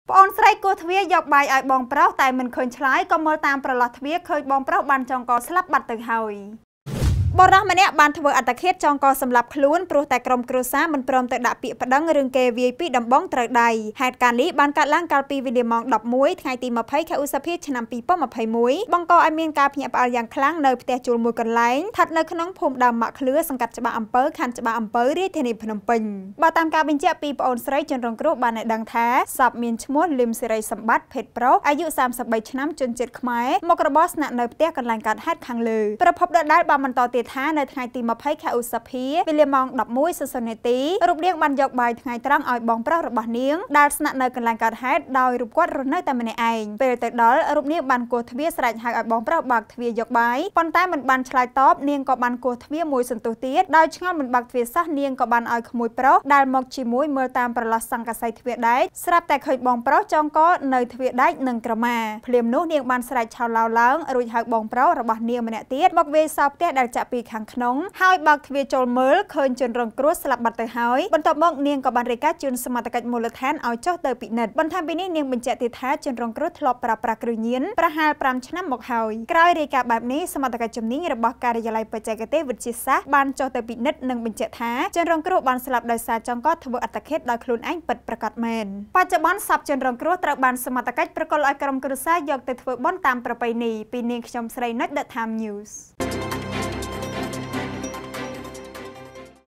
ប្អូនស្រីគួរទ្វារយកបាយឲ្យបងប្រុសតែមិនឃើញឆ្លើយក៏មើលតាមប្រឡោះទ្វារឃើញបងប្រុសបានចងកស្លាប់បាត់ទៅហើយបរិះម្នាក់បានធ្វើអត្តឃាតចងកសម្លាប់ខ្លួនព្រោះតែក្រុមគ្រួសារមិនព្រមទៅដាក់ពាក្យប្តឹងរឿងគេវាយពីដំបងត្រូវដៃហេតុការណ៍នេះបានកើតឡើងកាលពីវេលាម៉ោង 11 ថ្ងៃទី 20 ខែឧសភាឆ្នាំ 2021 បង្កឲ្យមានការភ្ញាក់ផ្អើលយ៉ាងខ្លាំងនៅផ្ទះជួលមួយកន្លែងស្ថិតនៅក្នុងភូមិដើមម៉ាក់ឃ្លឿសង្កាត់ច្បារអំពើខណ្ឌច្បារអំពើរាជធានីភ្នំពេញបើតាមការបញ្ជាក់ពីប្អូនស្រីជនរងគ្រោះបានឲ្យដឹងថាសពមានឈ្មោះលឹមសេរីសម្បត្តិភេទប្រុសអាយុ 33 ឆ្នាំជនជាតិខ្មែរមករបរស្នាក់នៅផ្ទះកន្លែងកើតហេតុខាងលើប្រពន្ធដដែលបានបន្តទៀតថានៅថ្ងៃទី 20 ខែឧសភាវេលាម៉ោង 11:00 នាទីរូបនាងបានយកបាយថ្ងៃត្រង់ឲ្យបងប្រុសរបស់នាងដែលស្នាក់នៅកន្លែងកើតហេតុដោយរូបគាត់រស់នៅតែម្នាក់ឯងពេលទៅដល់រូបនាងបានគោះទ្វារស្រែកហៅឲ្យបងប្រុសបើកទ្វារយកបាយប៉ុន្តែមិនបានឆ្លើយតបនាងក៏បានគោះទ្វារមួយសន្ទុះទៀតដោយឆ្ងល់មិនបើកទ្វារសោះនាងក៏បានឲ្យក្មួយប្រុសដែលមកជាមួយមើលតាមប្រឡោះសង្កសីទ្វារដែកស្រាប់តែឃើញបងប្រុសចងកនៅទ្វារដែកនិងក្រមាភ្លាមនោះនាងបានស្រែកឆោឡោឡើងរួចហៅបងប្រុសរបស់នាងម្នាក់ទៀតមកវាយសោផ្ទះដែលចាក់ពីខាងក្នុងហើយបើកទ្វារចូលមើលឃើញជនរងគ្រោះស្លាប់បាត់ទៅហើយបន្ទាប់មកនាងក៏បានរាយការណ៍ជូនសមត្ថកិច្ចមូលដ្ឋានឲ្យចុះទៅពិនិត្យបន្ថែមពីនេះនាងបញ្ជាក់ទៀតថាជនរងគ្រោះធ្លាប់ប្រើប្រាស់គ្រឿងញៀនប្រហែល 5 ឆ្នាំមកហើយក្រោយរាយការណ៍បែបនេះសមត្ថកិច្ចជំនាញរបស់ការិយាល័យបច្ចេកទេសវិទ្យាសាស្ត្របានចុះទៅពិនិត្យនិងបញ្ជាក់ថាជនរងគ្រោះបានស្លាប់ដោយសារចងកធ្វើអត្តឃាតដោយខ្លួនឯងពិតប្រាកដមែនបច្ចុប្បន្នសពជនរងគ្រោះត្រូវបានសមត្ថកិច្ចប្រកល់ឲ្យក្រុមគ្រួសារយកទៅធ្វើបុណ្យតាមប្រពៃណីពីនាងខ្ញុំស្រីនិត The Time News